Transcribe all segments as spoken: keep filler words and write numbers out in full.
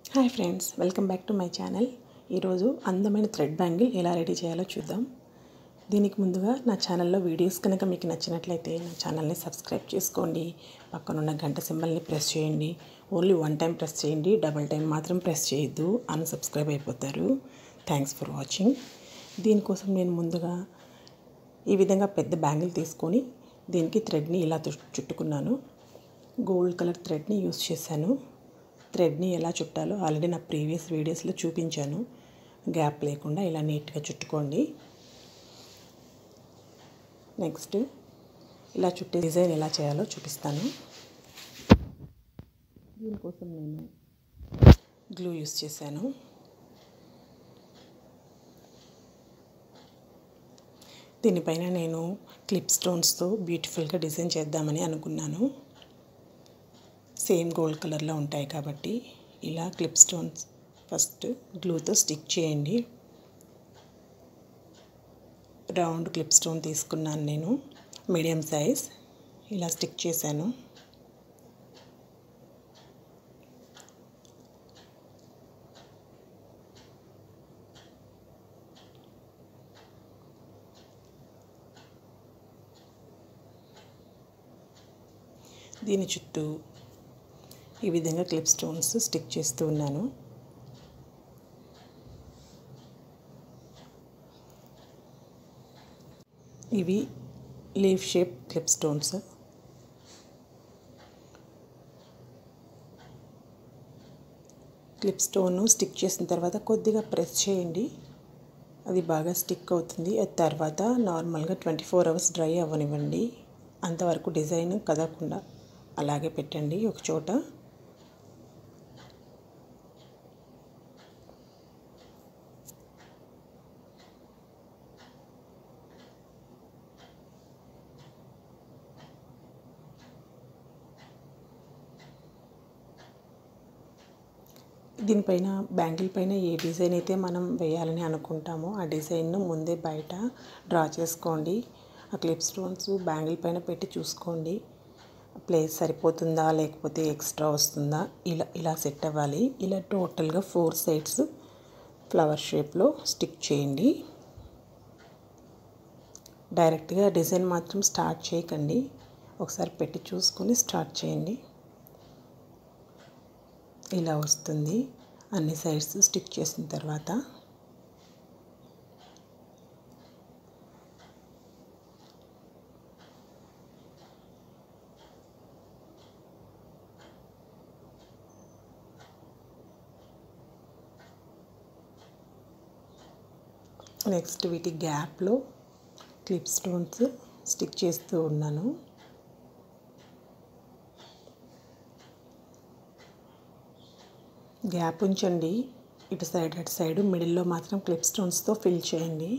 Hi friends, welcome back to my channel. ఈరోజు అందమైన thread bangle ఎలా రెడీ చేయాలో చూద్దాం. దీనికి ముందుగా నా ఛానల్లో వీడియోస్ కనుక మీకు నచ్చినట్లయితే నా ఛానల్ని సబ్స్క్రైబ్ చేసుకోండి. పక్కనున్న గంట సింబల్ని ప్రెస్ చేయండి. ఓన్లీ వన్ టైం ప్రెస్ చేయండి, డబల్ టైం మాత్రం ప్రెస్ చేయొద్దు, అన్సబ్స్క్రైబ్ అయిపోతారు. Thanks for watching. దీనికోసం నేను ముందుగా ఈ విధంగా పెద్ద బ్యాంగిల్ తీసుకొని దీనికి థ్రెడ్ని ఇలా చుట్టుకున్నాను. గోల్డ్ కలర్ థ్రెడ్ని యూస్ చేశాను. థ్రెడ్ని ఎలా చుట్టాలో ఆల్రెడీ నా ప్రీవియస్ వీడియోస్లో చూపించాను. గ్యాప్ లేకుండా ఇలా నీట్గా చుట్టుకోండి. నెక్స్ట్ ఇలా చుట్టే డిజైన్ ఎలా చేయాలో చూపిస్తాను. దీనికోసం నేను గ్లూ యూస్ చేశాను. దీనిపైన నేను క్లిప్ స్టోన్స్తో బ్యూటిఫుల్గా డిజైన్ చేద్దామని అనుకున్నాను. సేమ్ గోల్డ్ కలర్లో ఉంటాయి కాబట్టి ఇలా క్లిప్ స్టోన్స్ ఫస్ట్ గ్లూతో స్టిక్ చేయండి. రౌండ్ క్లిప్ స్టోన్ తీసుకున్నాను నేను, మీడియం సైజ్. ఇలా స్టిక్ చేశాను. దీని చుట్టూ ఈ విధంగా క్లిప్ స్టోన్స్ స్టిక్ చేస్తూ ఉన్నాను. ఇవి leaf shape clip stones. Clip stone stick చేసిన తర్వాత కొద్దిగా ప్రెస్ చేయండి, అది బాగా స్టిక్ అవుతుంది. అది తర్వాత నార్మల్గా ట్వంటీ ఫోర్ అవర్స్ డ్రై అవ్వనివ్వండి. అంతవరకు డిజైన్ కదలకుండా అలాగే పెట్టండి ఒక చోట. దీనిపైన బ్యాంగిల్ పైన ఏ డిజైన్ అయితే మనం వేయాలని అనుకుంటామో ఆ డిజైన్ను ముందే బయట డ్రా చేసుకోండి. ఆ క్లిప్ స్టోన్స్ బ్యాంగిల్ పైన పెట్టి చూసుకోండి, ప్లేస్ సరిపోతుందా లేకపోతే ఎక్స్ట్రా వస్తుందా. ఇలా ఇలా సెట్ అవ్వాలి. ఇలా టోటల్గా ఫోర్ సైడ్స్ ఫ్లవర్ షేప్లో స్టిక్ చేయండి. డైరెక్ట్గా డిజైన్ మాత్రం స్టార్ట్ చేయకండి, ఒకసారి పెట్టి చూసుకొని స్టార్ట్ చేయండి. ఇలా వస్తుంది. అన్ని సైడ్స్ స్టిక్ చేసిన తర్వాత నెక్స్ట్ వీటి గ్యాప్లో క్లిప్ స్టోన్స్ స్టిక్ చేస్తూ ఉన్నాను. గ్యాప్ ఉంచండి, ఇటు సైడ్ అటు సైడ్. మిడిల్లో మాత్రం క్లిప్ స్టోన్స్తో ఫిల్ చేయండి.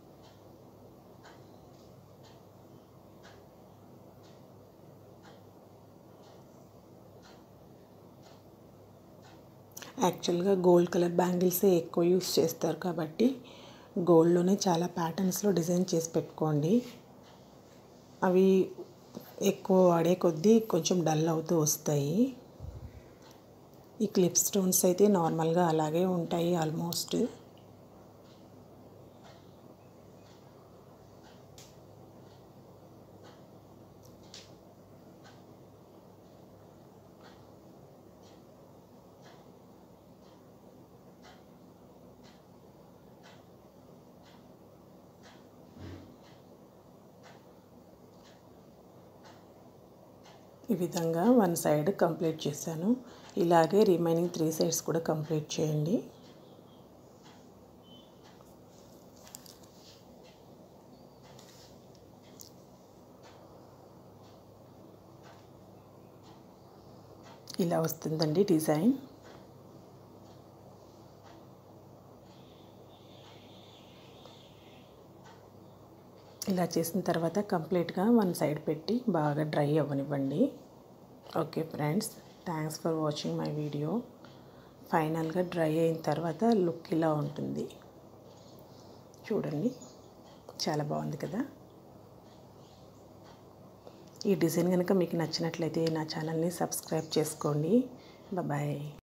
యాక్చువల్గా గోల్డ్ కలర్ బ్యాంగిల్సే ఎక్కువ యూస్ చేస్తారు కాబట్టి గోల్డ్లోనే చాలా ప్యాటర్న్స్లో డిజైన్ చేసి పెట్టుకోండి. అవి ఎక్కువ వాడే కొద్దీ కొంచెం డల్ అవుతూ వస్తాయి. ఈ క్లిప్ స్టోన్స్ అయితే నార్మల్గా అలాగే ఉంటాయి ఆల్మోస్ట్. ఈ విధంగా వన్ సైడ్ కంప్లీట్ చేశాను. ఇలాగే రిమైనింగ్ త్రీ సైడ్స్ కూడా కంప్లీట్ చేయండి. ఇలా వస్తుందండి డిజైన్. ఇలా చేసిన తర్వాత కంప్లీట్గా వన్ సైడ్ పెట్టి బాగా డ్రై అవ్వనివ్వండి. Okay friends, thanks for watching my video. ఫైనల్గా డ్రై అయిన తర్వాత లుక్ ఇలా ఉంటుంది. చూడండి, చాలా బాగుంది కదా. ఈ డిజైన్ కనుక మీకు నచ్చినట్లయితే నా ఛానల్ని సబ్స్క్రైబ్ చేసుకోండి. బాయ్.